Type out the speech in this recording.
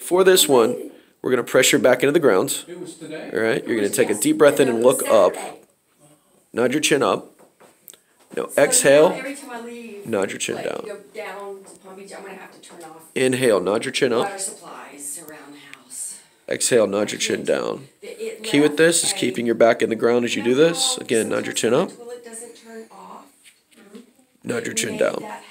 for this one, we're going to press your back into the ground. It was today? All right, you're going to take a deep breath in and look up. Nod your chin up. Now exhale. Every time I leave, Nod your chin down. Go down to Palm Beach, I'm going to have to turn off Inhale, nod your chin up. water supplies around the house. Exhale, nod your chin down. Key with this is keeping your back in the ground as you do this. Again, nod your chin up. Until it doesn't turn off. Nod your chin Make down. that